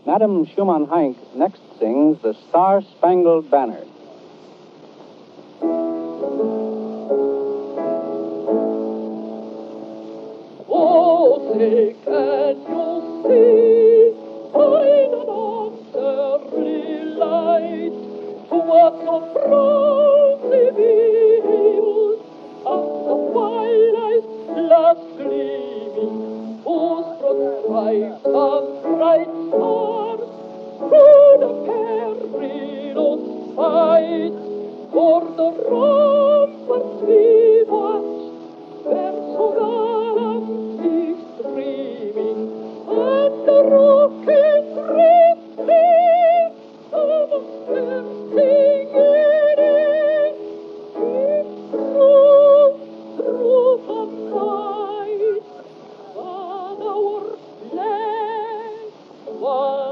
Madame Schumann-Heink next sings the Star-Spangled Banner. Oh, say, can you see by the dawn's early light towards the frosty fields at the twilight's last gleaming, whose broad stripes and bright stars through the perilous fight for the ramparts we watched, where so gallantly streaming, and the rockets reflect the bursting in through the night, and our flag was